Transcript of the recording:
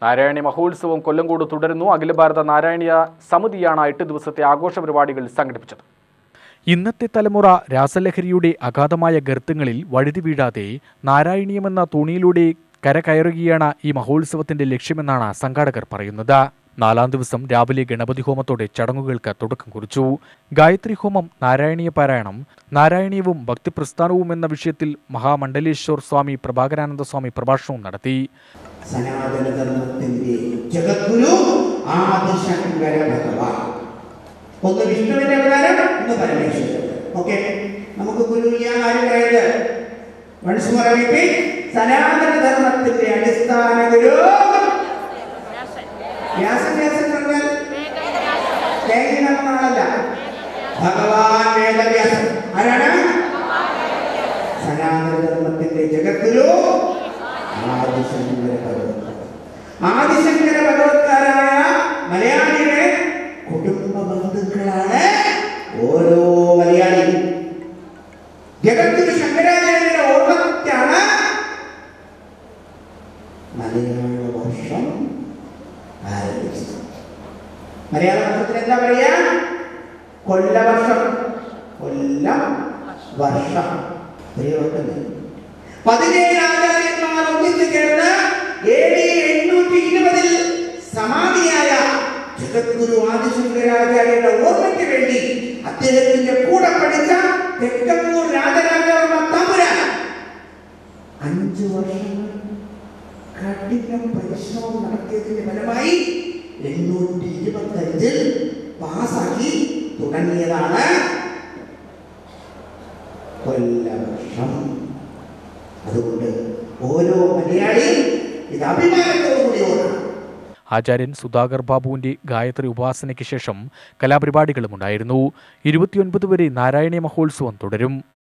നാരായണീയ മഹോത്സവം കൊല്ലങ്കോട് തുടരുന്നു. അഖില ഭാരത നാരായണീയ സമിതിയാണ് 8 ദിവസത്തെ ആഘോഷ പരിപാടികൾ സംഘടിപ്പിച്ചത്. ഇന്നത്തെ തലമുറ രാസലഹരിയുടെ അഗാധമായ ഗർത്തങ്ങളിൽ വഴുതി വീഴാതെ നാരായണീയമെന്ന തോണിയിലൂടെ കരകയറുകയാണ് ഈ മഹോത്സവത്തിന്റെ ലക്ഷ്യമെന്നാണ് സംഘാടകർ പറയുന്നത്. 4-ാം ദിവസം രാവിലെ ഗണപതി ഹോമത്തോടെ ചടങ്ങുകൾക്ക് തുടക്കം കുറിച്ചു. ഗായത്രി ഹോമം, നാരായണീയ പാരായണം, നാരായണീയവും ഭക്തിപ്രസ്ഥാനവും എന്ന വിഷയത്തിൽ മഹാമണ്ഡലേശ്വർ സ്വാമി പ്രഭാകരാനന്ദ സ്വാമി പ്രഭാഷണവും നടത്തി. സനാതനധർമ്മത്തിന്റെ ജഗദ്ഗുരു ആദിശങ്കര ഭഗവാൻ, ഒന്ന് വിഷ്ണുവിന്റെ അവതാരം, ഒന്ന് പരമേശ്വരൻ. ഓക്കെ, നമുക്ക് ഗുരു ആരും പറയുന്നത് സനാതനധർമ്മത്തിന്റെ അടിസ്ഥാന ഗുരു ഭഗവാൻ വേദവ്യാസൻ. ആരാണ്? സനാതനധർമ്മത്തിന്റെ ജഗദ്ഗുരു ആദിശങ്കര ഭഗവത്കാരായ മലയാളിയുടെ കുടുംബ ബന്ധുക്കളാണ് ഓരോ മലയാളിയും. ജഗദ്ഗുരു ശങ്കരാചാര്യരുടെ ഓർമ്മയ്ക്കാണ് മലയാള വർഷം ആരംഭിച്ചത്. മലയാള വർഷത്തിന് എന്താ പറയാ? കൊല്ലവർഷം. കൊല്ലം വർഷം. 17 ആചാര്യന്മാർ ഒന്നിച്ചു ചേർന്ന് AD 820 സമാധിയായ ജഗദ്ഗുരു ആദിശങ്കരാചാര്യരുടെ ഓർമ്മയ്ക്ക് വേണ്ടി അദ്ദേഹത്തിന്റെ കൂടെ പഠിച്ച തെക്കമ്പൂർ രാജരാജവർമ്മ തമ്പുരാൻ 5 വർഷങ്ങൾ കഠിന പരിശ്രമം നടത്തിയതിന്റെ ഫലമായി 825 പാസാക്കി തുടങ്ങിയതാണ് കൊല്ലവർഷം. അതുകൊണ്ട് ഓരോ മലയാളിയും ഇത് അഭിമാനത്തോടുകൂടി ഓർക്കണം. ആചാര്യൻ സുധാകർ ബാബുവിന്റെ ഗായത്രി ഉപാസനയ്ക്ക് ശേഷം കലാപരിപാടികളും ഉണ്ടായിരുന്നു. 29 വരെ നാരായണീയ മഹോത്സവം തുടരും.